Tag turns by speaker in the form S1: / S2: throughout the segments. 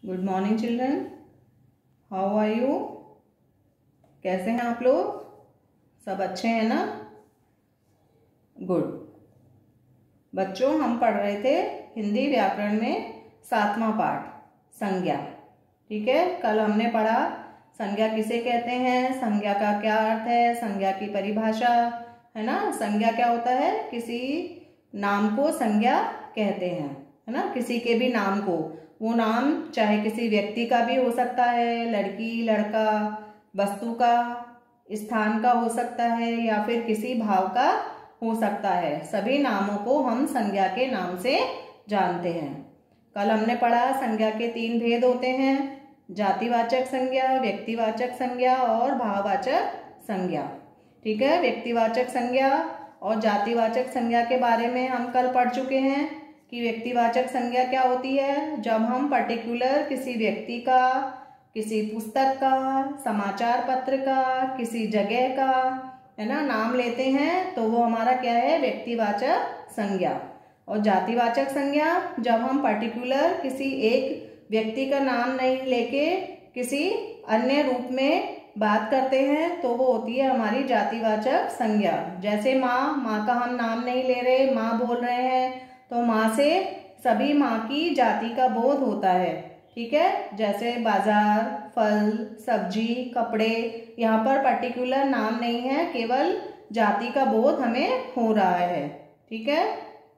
S1: Good morning children, how are you. कैसे हैं आप लोग? सब अच्छे हैं ना? गुड। बच्चों, हम पढ़ रहे थे हिंदी व्याकरण में 7वां पाठ संज्ञा। ठीक है, कल हमने पढ़ा संज्ञा किसे कहते हैं, संज्ञा का क्या अर्थ है, संज्ञा की परिभाषा, है ना। संज्ञा क्या होता है? किसी नाम को संज्ञा कहते हैं, है ना। किसी के भी नाम को, वो नाम चाहे किसी व्यक्ति का भी हो सकता है, लड़की लड़का, वस्तु का, स्थान का हो सकता है, या फिर किसी भाव का हो सकता है। सभी नामों को हम संज्ञा के नाम से जानते हैं। कल हमने पढ़ा संज्ञा के 3 भेद होते हैं, जातिवाचक संज्ञा, व्यक्तिवाचक संज्ञा और भाववाचक संज्ञा। ठीक है, व्यक्तिवाचक संज्ञा और जातिवाचक संज्ञा के बारे में हम कल पढ़ चुके हैं कि व्यक्तिवाचक संज्ञा क्या होती है। जब हम पर्टिकुलर किसी व्यक्ति का, किसी पुस्तक का, समाचार पत्र का, किसी जगह का, है ना, नाम लेते हैं तो वो हमारा क्या है? व्यक्तिवाचक संज्ञा। और जातिवाचक संज्ञा, जब हम पर्टिकुलर किसी एक व्यक्ति का नाम नहीं लेके किसी अन्य रूप में बात करते हैं तो वो होती है हमारी जातिवाचक संज्ञा। जैसे माँ का हम नाम नहीं ले रहे, माँ बोल रहे हैं तो माँ से सभी माँ की जाति का बोध होता है। ठीक है, जैसे बाजार, फल, सब्जी, कपड़े, यहाँ पर पर्टिकुलर नाम नहीं है, केवल जाति का बोध हमें हो रहा है। ठीक है,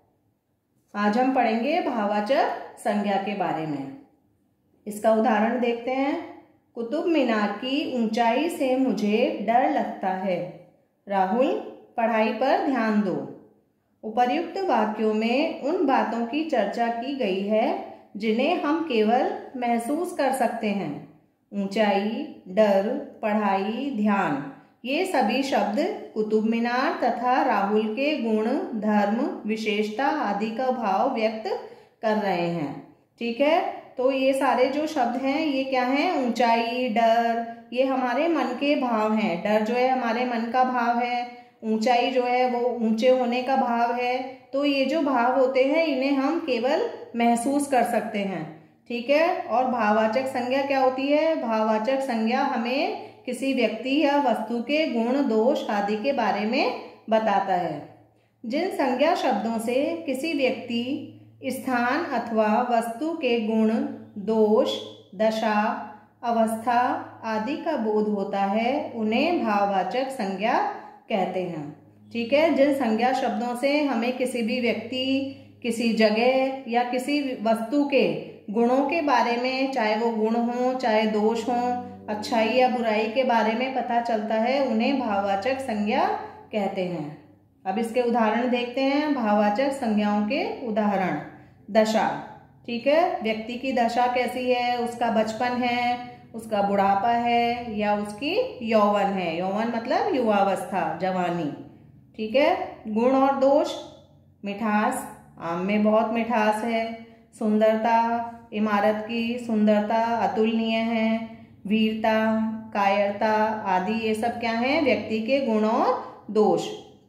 S1: आज हम पढ़ेंगे भाववाचक संज्ञा के बारे में। इसका उदाहरण देखते हैं। कुतुब मीनार की ऊंचाई से मुझे डर लगता है। राहुल, पढ़ाई पर ध्यान दो। उपर्युक्त वाक्यों में उन बातों की चर्चा की गई है जिन्हें हम केवल महसूस कर सकते हैं। ऊंचाई, डर, पढ़ाई, ध्यान, ये सभी शब्द कुतुब मीनार तथा राहुल के गुण, धर्म, विशेषता आदि का भाव व्यक्त कर रहे हैं। ठीक है, तो ये सारे जो शब्द हैं ये क्या हैं? ऊंचाई, डर, ये हमारे मन के भाव हैं। डर जो है हमारे मन का भाव है, ऊंचाई जो है वो ऊंचे होने का भाव है। तो ये जो भाव होते हैं इन्हें हम केवल महसूस कर सकते हैं। ठीक है, और भाववाचक संज्ञा क्या होती है? भाववाचक संज्ञा हमें किसी व्यक्ति या वस्तु के गुण, दोष आदि के बारे में बताता है। जिन संज्ञा शब्दों से किसी व्यक्ति, स्थान अथवा वस्तु के गुण, दोष, दशा, अवस्था आदि का बोध होता है उन्हें भाववाचक संज्ञा कहते हैं। ठीक है, जिन संज्ञा शब्दों से हमें किसी भी व्यक्ति, किसी जगह या किसी वस्तु के गुणों के बारे में, चाहे वो गुण हो चाहे दोष हो, अच्छाई या बुराई के बारे में पता चलता है, उन्हें भाववाचक संज्ञा कहते हैं। अब इसके उदाहरण देखते हैं। भाववाचक संज्ञाओं के उदाहरण। दशा। ठीक है, व्यक्ति की दशा कैसी है? उसका बचपन है, उसका बुढ़ापा है, या उसकी यौवन है। यौवन मतलब युवावस्था, जवानी। ठीक है, गुण और दोष। मिठास, आम में बहुत मिठास है। सुंदरता, इमारत की सुंदरता अतुलनीय है। वीरता, कायरता आदि ये सब क्या है? व्यक्ति के गुण और दोष।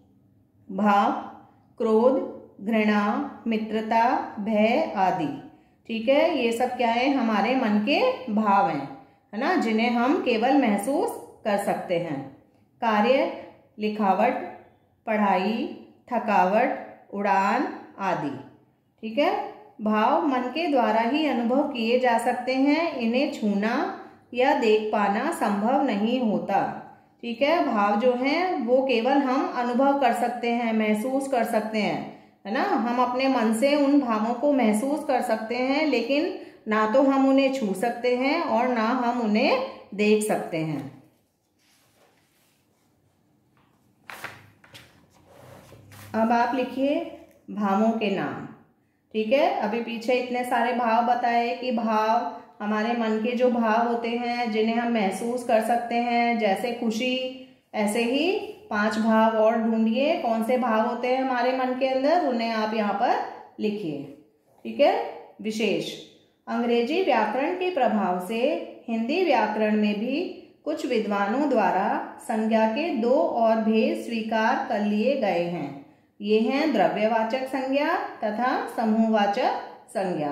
S1: भाव, क्रोध, घृणा, मित्रता, भय आदि। ठीक है, ये सब क्या है? हमारे मन के भाव हैं, है ना, जिन्हें हम केवल महसूस कर सकते हैं। कार्य, लिखावट, पढ़ाई, थकावट, उड़ान आदि। ठीक है, भाव मन के द्वारा ही अनुभव किए जा सकते हैं, इन्हें छूना या देख पाना संभव नहीं होता। ठीक है, भाव जो हैं वो केवल हम अनुभव कर सकते हैं, महसूस कर सकते हैं, है ना। हम अपने मन से उन भावों को महसूस कर सकते हैं, लेकिन ना तो हम उन्हें छू सकते हैं और ना हम उन्हें देख सकते हैं। अब आप लिखिए भावों के नाम। ठीक है, अभी पीछे इतने सारे भाव बताए कि भाव हमारे मन के जो भाव होते हैं जिन्हें हम महसूस कर सकते हैं, जैसे खुशी, ऐसे ही 5 भाव और ढूंढिए कौन से भाव होते हैं हमारे मन के अंदर, उन्हें आप यहाँ पर लिखिए। ठीक है, विशेष। अंग्रेजी व्याकरण के प्रभाव से हिंदी व्याकरण में भी कुछ विद्वानों द्वारा संज्ञा के 2 और भेद स्वीकार कर लिए गए हैं। ये हैं द्रव्यवाचक संज्ञा तथा समूहवाचक संज्ञा।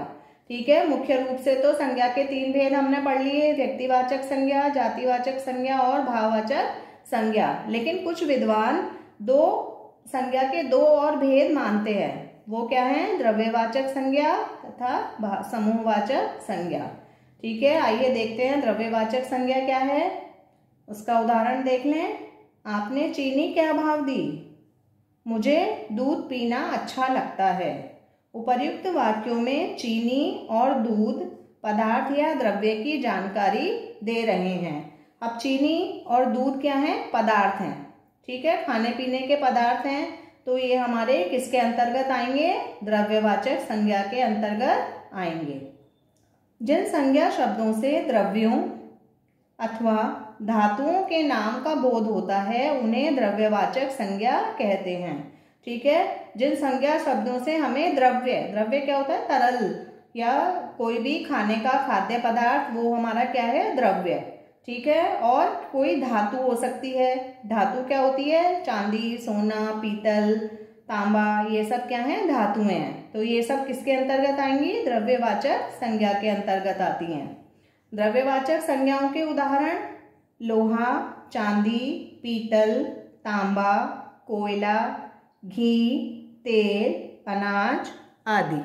S1: ठीक है। मुख्य रूप से तो संज्ञा के 3 भेद हमने पढ़ लिए, व्यक्तिवाचक संज्ञा, जातिवाचक संज्ञा और भाववाचक संज्ञा। लेकिन कुछ विद्वान संज्ञा के 2 और भेद मानते हैं। वो क्या है? द्रव्यवाचक संज्ञा तथा समूहवाचक संज्ञा। ठीक है, आइए देखते हैं द्रव्यवाचक संज्ञा क्या है। उसका उदाहरण देख लें। आपने चीनी क्या भाव दी? मुझे दूध पीना अच्छा लगता है। उपर्युक्त वाक्यों में चीनी और दूध पदार्थ या द्रव्य की जानकारी दे रहे हैं। अब चीनी और दूध क्या है? पदार्थ हैं। ठीक है, खाने पीने के पदार्थ हैं। तो ये हमारे किसके अंतर्गत आएंगे? द्रव्यवाचक संज्ञा के अंतर्गत आएंगे। जिन संज्ञा शब्दों से द्रव्यों अथवा धातुओं के नाम का बोध होता है उन्हें द्रव्यवाचक संज्ञा कहते हैं। ठीक है, जिन संज्ञा शब्दों से हमें द्रव्य क्या होता है? तरल या कोई भी खाने का खाद्य पदार्थ, वो हमारा क्या है? द्रव्य। ठीक है, और कोई धातु हो सकती है। धातु क्या होती है? चांदी, सोना, पीतल, तांबा, ये सब क्या है? धातुएं हैं। तो ये सब किसके अंतर्गत आएंगी? द्रव्यवाचक संज्ञा के अंतर्गत आती हैं। द्रव्यवाचक संज्ञाओं के उदाहरण लोहा, चांदी, पीतल, तांबा, कोयला, घी, तेल, अनाज आदि।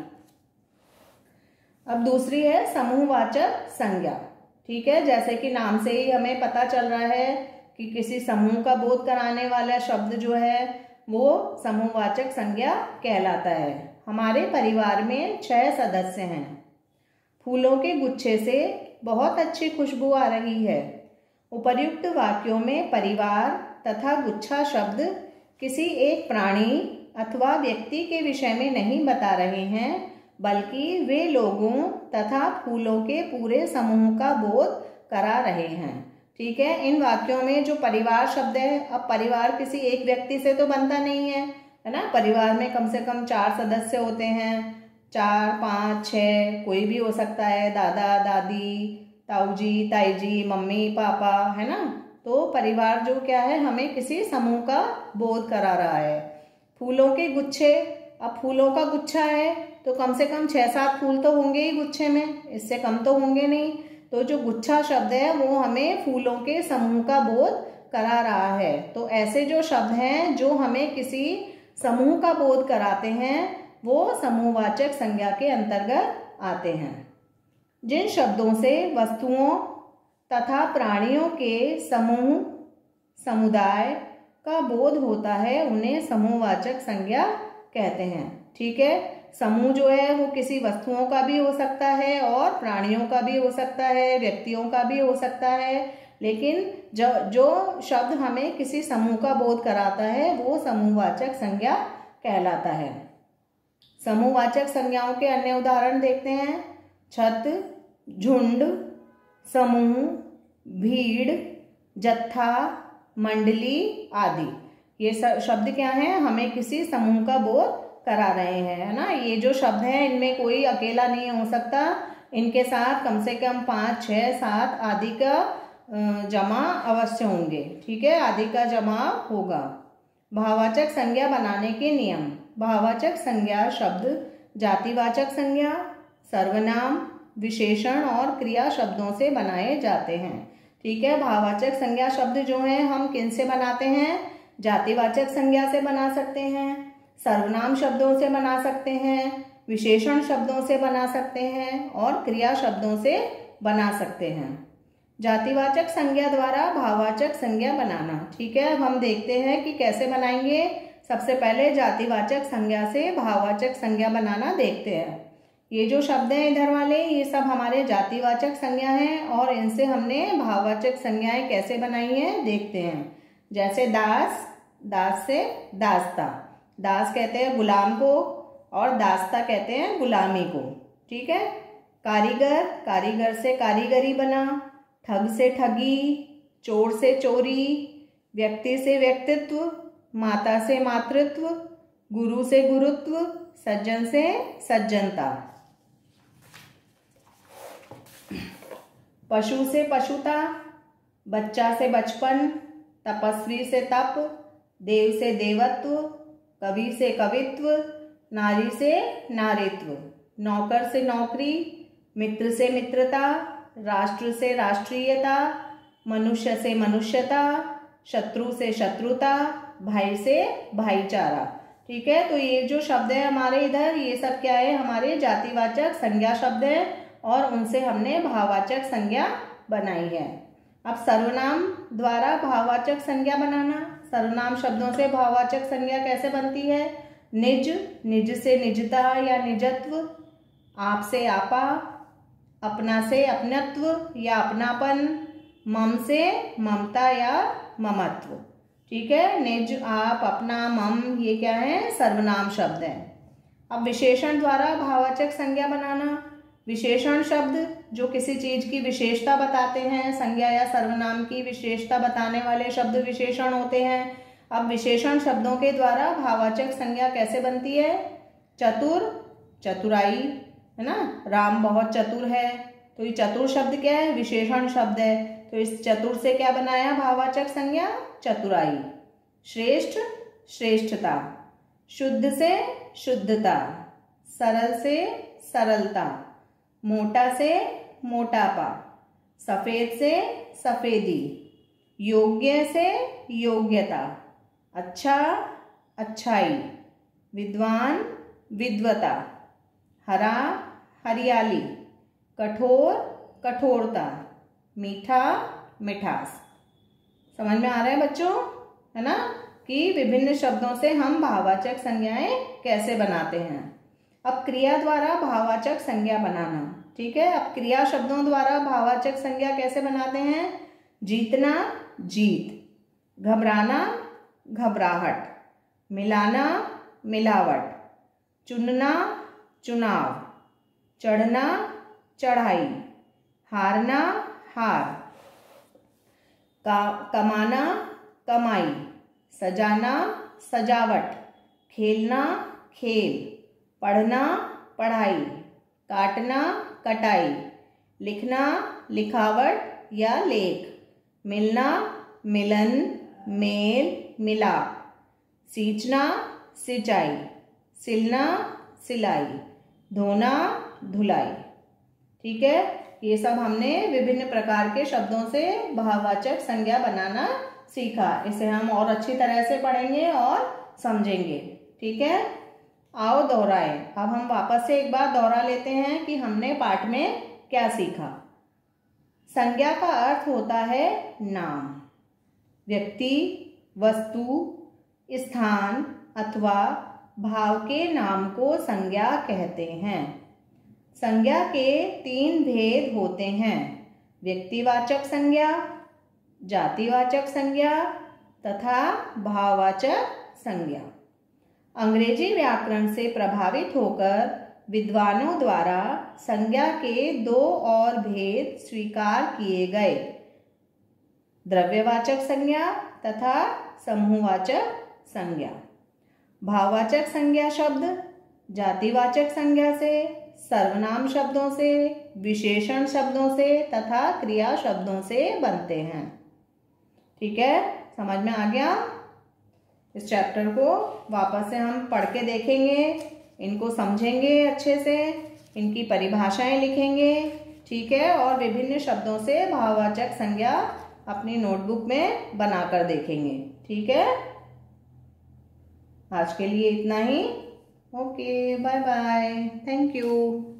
S1: अब दूसरी है समूहवाचक संज्ञा। ठीक है, जैसे कि नाम से ही हमें पता चल रहा है कि किसी समूह का बोध कराने वाला शब्द जो है वो समूहवाचक संज्ञा कहलाता है। हमारे परिवार में 6 सदस्य हैं। फूलों के गुच्छे से बहुत अच्छी खुशबू आ रही है। उपर्युक्त वाक्यों में परिवार तथा गुच्छा शब्द किसी एक प्राणी अथवा व्यक्ति के विषय में नहीं बता रहे हैं, बल्कि वे लोगों तथा फूलों के पूरे समूह का बोध करा रहे हैं। ठीक है, इन वाक्यों में जो परिवार शब्द है, अब परिवार किसी एक व्यक्ति से तो बनता नहीं है ना। परिवार में कम से कम 4 सदस्य होते हैं। 4, 5, 6 कोई भी हो सकता है। दादा, दादी, ताऊजी, ताईजी, मम्मी, पापा, है ना। तो परिवार जो क्या है, हमें किसी समूह का बोध करा रहा है। फूलों के गुच्छे, अब फूलों का गुच्छा है तो कम से कम 6-7 फूल तो होंगे ही गुच्छे में, इससे कम तो होंगे नहीं। तो जो गुच्छा शब्द है वो हमें फूलों के समूह का बोध करा रहा है। तो ऐसे जो शब्द हैं जो हमें किसी समूह का बोध कराते हैं वो समूहवाचक संज्ञा के अंतर्गत आते हैं। जिन शब्दों से वस्तुओं तथा प्राणियों के समूह समुदाय का बोध होता है उन्हें समूहवाचक संज्ञा कहते हैं। ठीक है, समूह जो है वो किसी वस्तुओं का भी हो सकता है और प्राणियों का भी हो सकता है, व्यक्तियों का भी हो सकता है। लेकिन जो शब्द हमें किसी समूह का बोध कराता है वो समूहवाचक संज्ञा कहलाता है। समूहवाचक संज्ञाओं के अन्य उदाहरण देखते हैं। छत, झुंड, समूह, भीड़, जत्था, मंडली आदि। ये शब्द क्या हैं? हमें किसी समूह का बोध करा रहे हैं, है ना। ये जो शब्द हैं इनमें कोई अकेला नहीं हो सकता। इनके साथ कम से कम 5, 6, 7 आदि का जमा अवश्य होंगे। ठीक है, आदि का जमा होगा। भाववाचक संज्ञा बनाने के नियम। भाववाचक संज्ञा शब्द जातिवाचक संज्ञा, सर्वनाम, विशेषण और क्रिया शब्दों से बनाए जाते हैं। ठीक है, भाववाचक संज्ञा शब्द जो हैं हम किन से बनाते हैं? जातिवाचक संज्ञा से बना सकते हैं, सर्वनाम शब्दों से बना सकते हैं, विशेषण शब्दों से बना सकते हैं और क्रिया शब्दों से बना सकते हैं। जातिवाचक संज्ञा द्वारा भाववाचक संज्ञा बनाना। ठीक है, अब हम देखते हैं कि कैसे बनाएंगे। सबसे पहले जातिवाचक संज्ञा से भाववाचक संज्ञा बनाना देखते हैं। ये जो शब्द हैं इधर वाले, ये सब हमारे जातिवाचक संज्ञा हैं और इनसे हमने भाववाचक संज्ञाएं कैसे बनाई हैं देखते हैं। जैसे दास, दास से दास्ता। दास कहते हैं गुलाम को और दास्ता कहते हैं गुलामी को। ठीक है, कारीगर, कारीगर से कारीगरी बना। ठग से ठगी, चोर से चोरी, व्यक्ति से व्यक्तित्व, माता से मातृत्व, गुरु से गुरुत्व, सज्जन से सज्जनता। पशु से पशुता, बच्चा से बचपन, तपस्वी से तप, देव से देवत्व, कवि से कवित्व, नारी से नारीत्व। नौकर से नौकरी, मित्र से मित्रता, राष्ट्र से राष्ट्रीयता, मनुष्य से मनुष्यता, शत्रु से शत्रुता, भाई से भाईचारा। ठीक है, तो ये जो शब्द है हमारे इधर, ये सब क्या है, हमारे जातिवाचक संज्ञा शब्द है और उनसे हमने भाववाचक संज्ञा बनाई है। अब सर्वनाम द्वारा भाववाचक संज्ञा बनाना। सर्वनाम शब्दों से भाववाचक संज्ञा कैसे बनती है? निज, निज से निजता या निजत्व, आप से आपा, अपना से अपनत्व या अपनापन, मम से ममता या ममत्व। ठीक है, निज, आप, अपना, मम, ये क्या है, सर्वनाम शब्द है। अब विशेषण द्वारा भाववाचक संज्ञा बनाना। विशेषण शब्द जो किसी चीज की विशेषता बताते हैं, संज्ञा या सर्वनाम की विशेषता बताने वाले शब्द विशेषण होते हैं। अब विशेषण शब्दों के द्वारा भाववाचक संज्ञा कैसे बनती है? चतुर, चतुराई, है ना, राम बहुत चतुर है, तो ये चतुर शब्द क्या है, विशेषण शब्द है, तो इस चतुर से क्या बनाया भाववाचक संज्ञा? चतुराई। श्रेष्ठ, श्रेष्ठता, शुद्ध से शुद्धता, सरल से सरलता, मोटा से मोटापा, सफेद से सफेदी, योग्य से योग्यता, अच्छा अच्छाई, विद्वान विद्वता, हरा हरियाली, कठोर कठोरता, मीठा मिठास। समझ में आ रहा है बच्चों, है ना, कि विभिन्न शब्दों से हम भाववाचक संज्ञाएं कैसे बनाते हैं। अब क्रिया द्वारा भाववाचक संज्ञा बनाना। ठीक है, अब क्रिया शब्दों द्वारा भाववाचक संज्ञा कैसे बनाते हैं? जीतना, जीत, घबराना, घबराहट, मिलाना, मिलावट, चुनना, चुनाव, चढ़ना, चढ़ाई, हारना, हार, कमाना, कमाई, सजाना, सजावट, खेलना, खेल, पढ़ना, पढ़ाई, काटना, कटाई, लिखना, लिखावट या लेख, मिलना, मिलन, मेल, मिलाप, सींचना, सिंचाई, सिलना, सिलाई, धोना, धुलाई। ठीक है, ये सब हमने विभिन्न प्रकार के शब्दों से भाववाचक संज्ञा बनाना सीखा। इसे हम और अच्छी तरह से पढ़ेंगे और समझेंगे। ठीक है, आओ दोहराएं। अब हम वापस से एक बार दोहरा लेते हैं कि हमने पाठ में क्या सीखा। संज्ञा का अर्थ होता है नाम, व्यक्ति, वस्तु, स्थान अथवा भाव के नाम को संज्ञा कहते हैं। संज्ञा के 3 भेद होते हैं: व्यक्तिवाचक संज्ञा, जातिवाचक संज्ञा तथा भाववाचक संज्ञा। अंग्रेजी व्याकरण से प्रभावित होकर विद्वानों द्वारा संज्ञा के 2 और भेद स्वीकार किए गए: द्रव्यवाचक संज्ञा तथा समूहवाचक संज्ञा। भाववाचक संज्ञा शब्द जातिवाचक संज्ञा से, सर्वनाम शब्दों से, विशेषण शब्दों से तथा क्रिया शब्दों से बनते हैं। ठीक है, समझ में आ गया? इस चैप्टर को वापस से हम पढ़ के देखेंगे, इनको समझेंगे अच्छे से, इनकी परिभाषाएं लिखेंगे। ठीक है, और विभिन्न शब्दों से भाववाचक संज्ञा अपनी नोटबुक में बनाकर देखेंगे। ठीक है, आज के लिए इतना ही। Okay, bye bye, thank you.